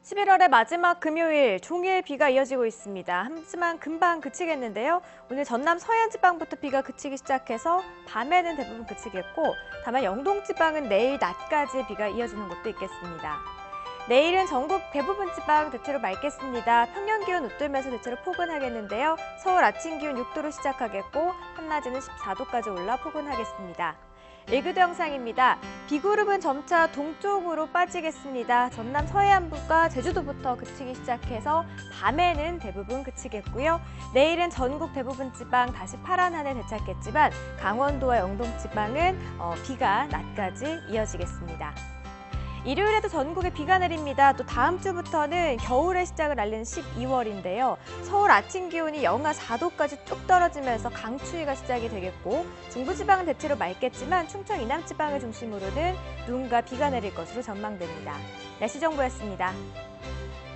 11월의 마지막 금요일, 종일 비가 이어지고 있습니다. 하지만 금방 그치겠는데요. 오늘 전남 서해안 지방부터 비가 그치기 시작해서 밤에는 대부분 그치겠고, 다만 영동 지방은 내일 낮까지 비가 이어지는 곳도 있겠습니다. 내일은 전국 대부분 지방 대체로 맑겠습니다. 평년 기온 웃돌면서 대체로 포근하겠는데요. 서울 아침 기온 6도로 시작하겠고, 한낮에는 14도까지 올라 포근하겠습니다. 1교대 영상입니다. 비구름은 점차 동쪽으로 빠지겠습니다. 전남 서해안부가 제주도부터 그치기 시작해서 밤에는 대부분 그치겠고요. 내일은 전국 대부분 지방 다시 파란 하늘 되찾겠지만 강원도와 영동 지방은 비가 낮까지 이어지겠습니다. 일요일에도 전국에 비가 내립니다. 또 다음 주부터는 겨울의 시작을 알리는 12월인데요. 서울 아침 기온이 영하 4도까지 뚝 떨어지면서 강추위가 시작이 되겠고, 중부지방은 대체로 맑겠지만 충청 이남지방을 중심으로는 눈과 비가 내릴 것으로 전망됩니다. 날씨 정보였습니다.